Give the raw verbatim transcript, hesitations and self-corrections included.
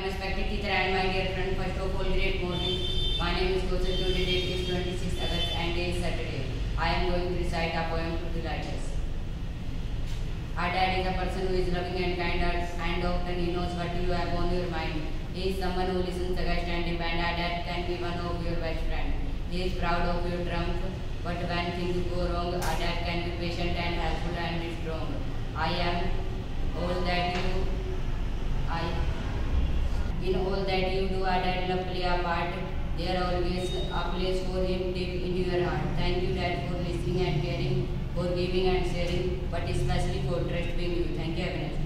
respected teacher and my dear friend, first of all, great morning. My name is Kaushal. Today date is twenty-sixth August and day is Saturday. I am going to recite a poem to the lighters. Our dad is a person who is loving and kind and often he knows what you have on your mind. He is someone who listens, suggests and depends. Our dad can be one of your best friends. He is proud of your triumph, but when things go wrong, our dad can be patient and helpful and strong. I am all that you I in all that you do, our dad love play a part. There always a place for him deep in your heart. Thank you, Dad, for listening and caring, for giving and sharing, but especially for trusting you. Thank you, Avinash.